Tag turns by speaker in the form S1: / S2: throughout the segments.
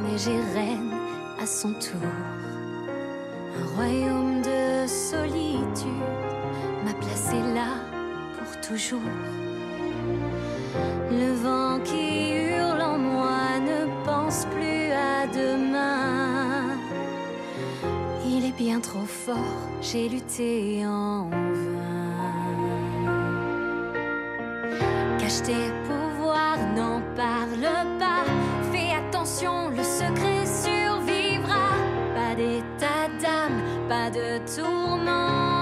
S1: neige est reine à son tour. Un royaume de solitude m'a placé là pour toujours. Le vent qui hurle en moi ne pense plus à demain. Il est bien trop fort, j'ai lutté en vain. Cache tes pouvoirs, n'en parle pas. Fais attention, le secret survivra. Pas d'état d'âme, pas de tourment.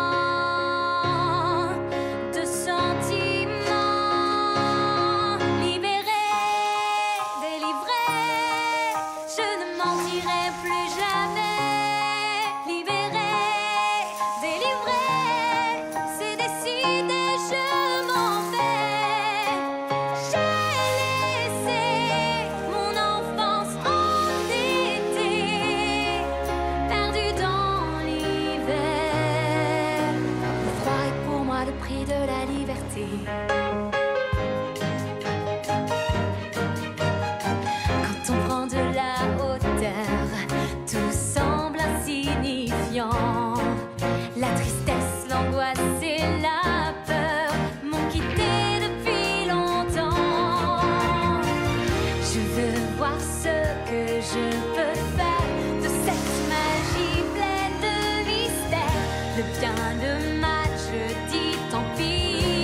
S1: Quand on prend de la hauteur, tout semble insignifiant. La tristesse, l'angoisse et la peur m'ont quitté depuis longtemps. Je veux voir ce que je peux faire de cette magie pleine de mystère. Le bien, le mal, je dis tant pis.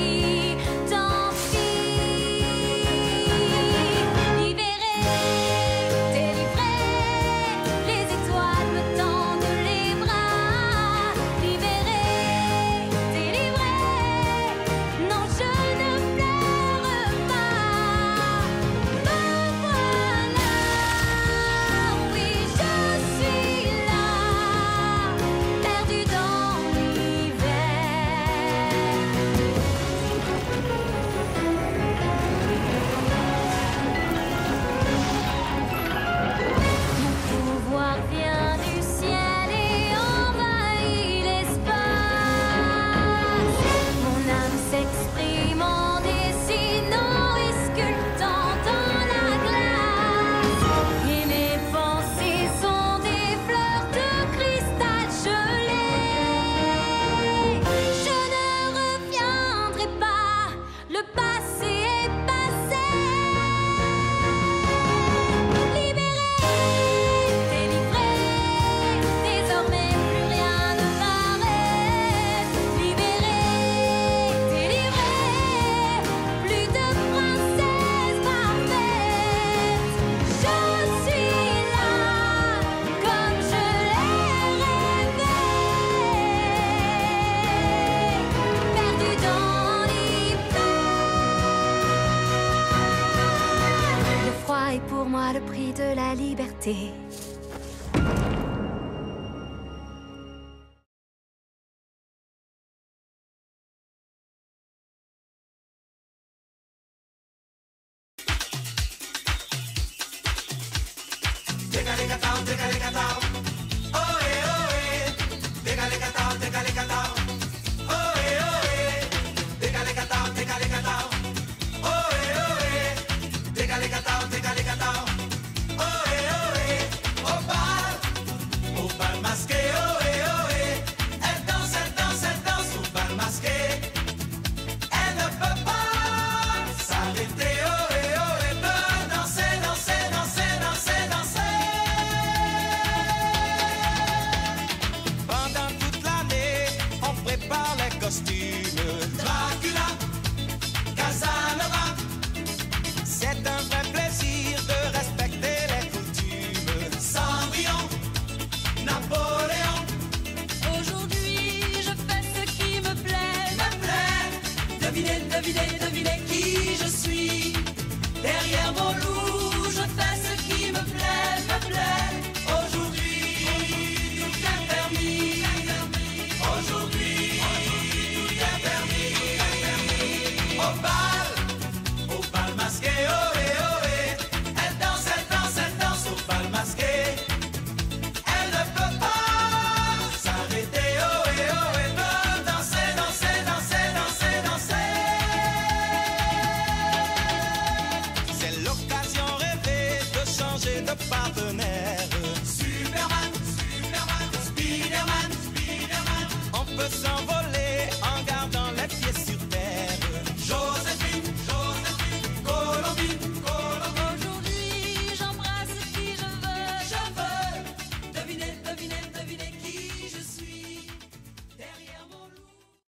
S1: Pour moi le prix de la liberté.
S2: Digga digga down, digga digga down.